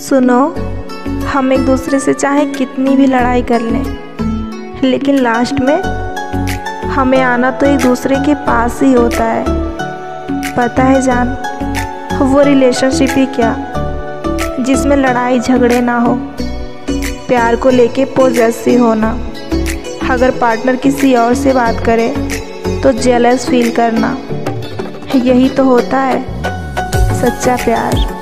सुनो, हम एक दूसरे से चाहे कितनी भी लड़ाई कर लें, लेकिन लास्ट में हमें आना तो एक दूसरे के पास ही होता है। पता है जान, वो रिलेशनशिप ही क्या जिसमें लड़ाई झगड़े ना हो, प्यार को लेके पॉजेसिव होना, अगर पार्टनर किसी और से बात करे तो जेलस फील करना, यही तो होता है सच्चा प्यार।